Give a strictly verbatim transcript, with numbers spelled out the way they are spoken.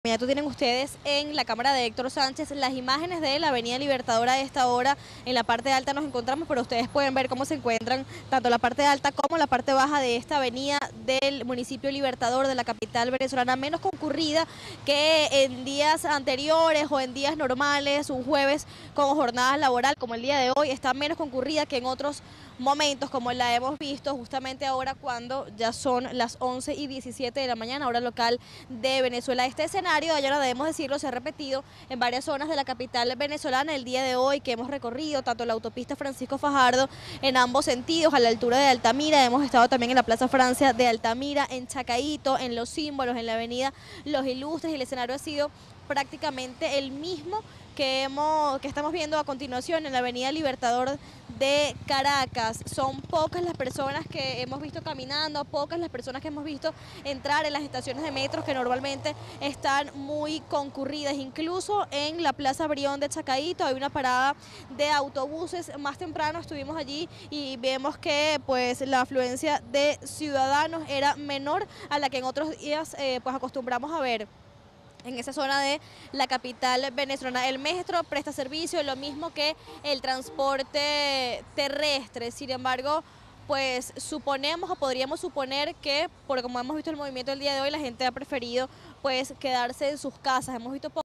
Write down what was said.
Inmediato tienen ustedes en la cámara de Héctor Sánchez las imágenes de la Avenida Libertadora. A esta hora en la parte alta nos encontramos, pero ustedes pueden ver cómo se encuentran tanto la parte alta como la parte baja de esta avenida del municipio Libertador de la capital venezolana, menos concurrida que en días anteriores o en días normales, un jueves con jornada laboral como el día de hoy. Está menos concurrida que en otros momentos, como la hemos visto justamente ahora cuando ya son las once y diecisiete de la mañana, hora local de Venezuela. Este escenario, ahora debemos decirlo, se ha repetido en varias zonas de la capital venezolana el día de hoy, que hemos recorrido tanto la autopista Francisco Fajardo en ambos sentidos, a la altura de Altamira. Hemos estado también en la Plaza Francia de Altamira, en Chacaíto, en Los Símbolos, en la avenida Los Ilustres, y el escenario ha sido prácticamente el mismo que, hemos, que estamos viendo a continuación en la avenida Libertador de Caracas. Son pocas las personas que hemos visto caminando, pocas las personas que hemos visto entrar en las estaciones de metros que normalmente están muy concurridas. Incluso en la Plaza Brión de Chacaíto hay una parada de autobuses. Más temprano estuvimos allí y vemos que pues la afluencia de ciudadanos era menor a la que en otros días eh, pues acostumbramos a ver en esa zona de la capital venezolana. El metro presta servicio, lo mismo que el transporte terrestre. Sin embargo, pues suponemos o podríamos suponer que, por como hemos visto el movimiento el día de hoy, la gente ha preferido pues quedarse en sus casas. Hemos visto